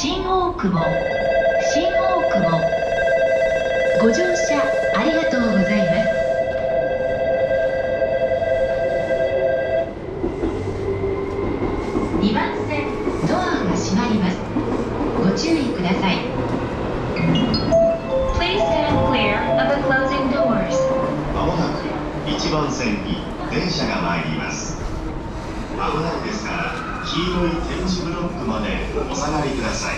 新大久保ご乗車ありがとうございます。2番線ドアが閉まります。ご注意ください。 Please stand clear of the closing doors. まもなく1番線に電車が参ります。危ないですから黄色い点字ブロックまでお下がりください。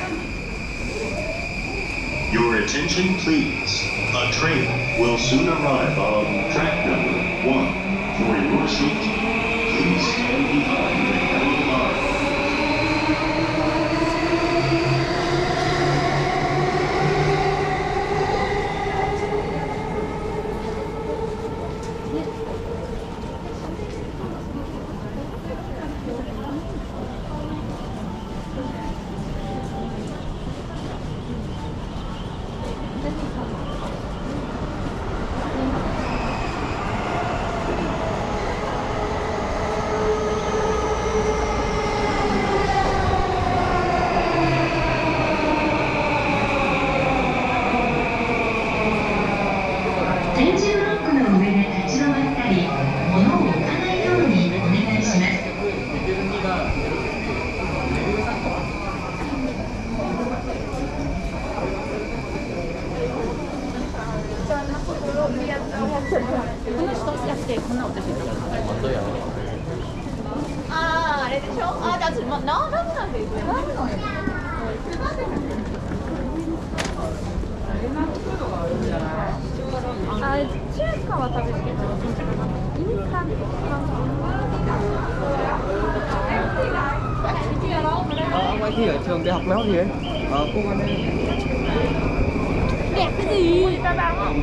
Your attention please. A train will soon arrive on track number 1. For your safety, please stand behind the yellow line. 点字ブロックの上で立ち止まったり、物を置かないようにお願いします。 あれでしょ。あ、だってラブなんですよ。ラブなんですよ。あ、中華は食べるけど、インスタント ngoài thi ở trường đại học mấy học gì đấy? Cô ăn đây. đẹp cái gì? Ta bán không?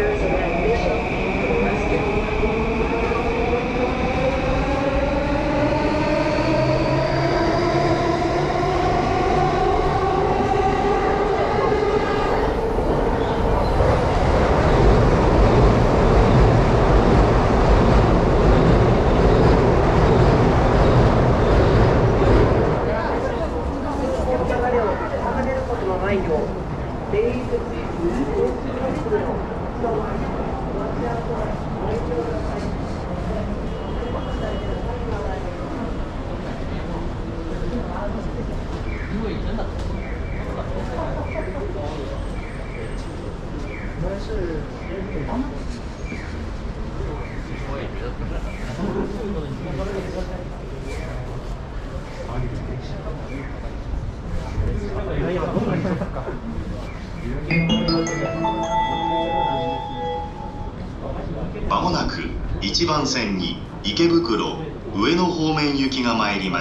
まもなく1番線に池袋上野方面行きが参ります。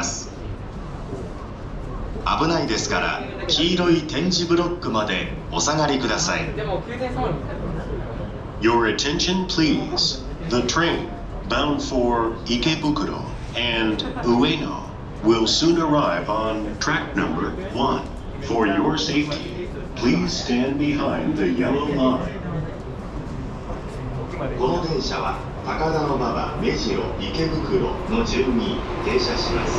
危ないですから黄色い点字ブロックまでお下がりください。 Your attention please. The train bound for Ikebukuro and Ueno will soon arrive on track number 1. For your safety, please stand behind the yellow line. この電車は高田馬場目白池袋の順に停車します。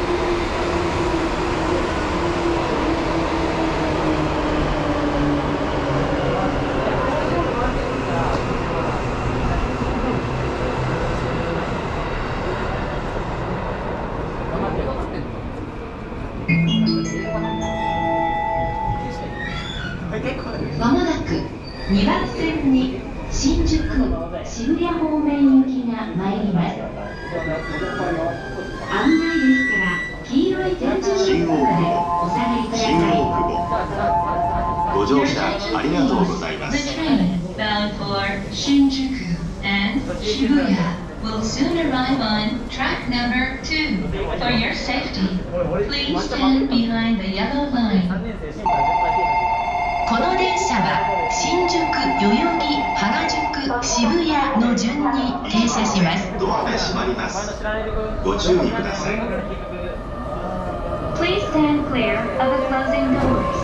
まもなく2番線に新宿渋谷方面行きが参ります。案内ですから黄色い点字ブロックまでお下がりください。 新大久保ご乗車ありがとうございます。 The train bound for Shinjuku and Shibuya will soon arrive on track number 2. For your safety, please stand behind the yellow line. この電車は新宿、代々木、原宿、渋谷の順に停車します。 ドアが閉まります。ご注意ください。 Please stand clear of the closing doors.